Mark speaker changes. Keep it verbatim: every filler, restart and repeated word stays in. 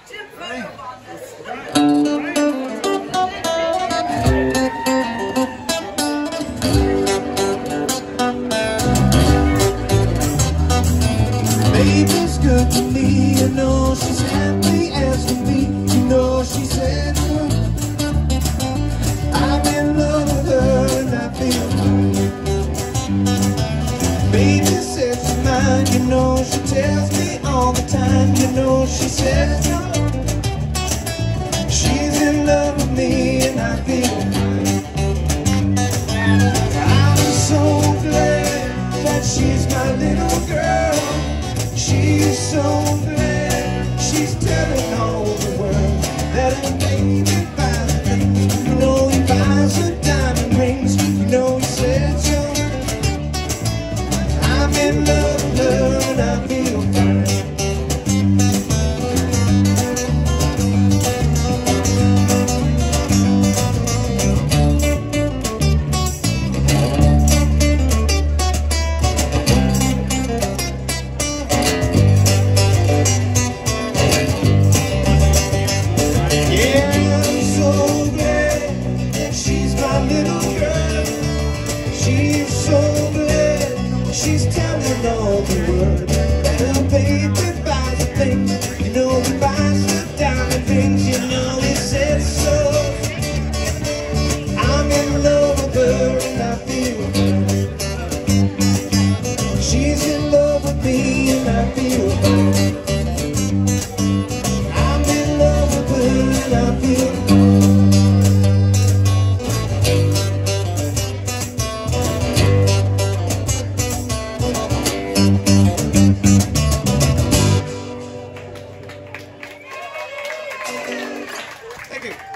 Speaker 1: Baby's good to me, you know she's happy as can be. You know she said I'm in love with her and I feel fine. Baby says she's mine, you know she tells me all the time. You know she says she's in love with me and I feel fine. I'm so glad that she's my little girl. She's so glad she's telling all the world that her baby buys things. You know he buys her diamond rings. You know he said so. I'm in love with her and I feel fine. She's telling all the world that her baby buys her things. You know he buys her diamond rings. You know he said so. I'm in love with her and I feel fine. She's in love with me and I feel fine. I'm in love with her and I feel fine. Thank you.